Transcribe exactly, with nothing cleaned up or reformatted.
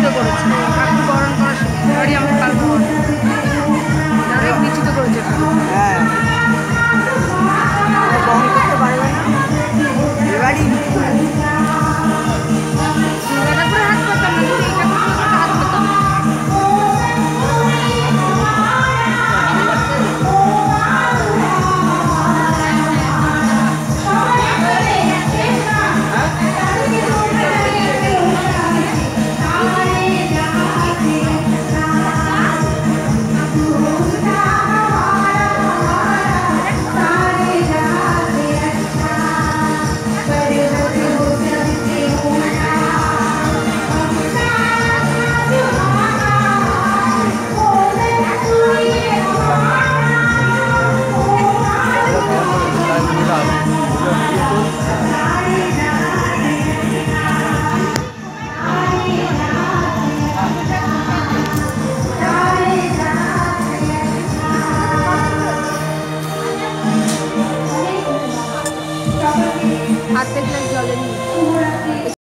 বিচিত্র করেছে ঠাকুর বরণ করার সময় আমি পালন অনেক বিচিত্র করেছে হ্যাঁ বহন করতে পারবে না এবারই হাত পাতাম না হাত পাতাম হাত দেখলে জলে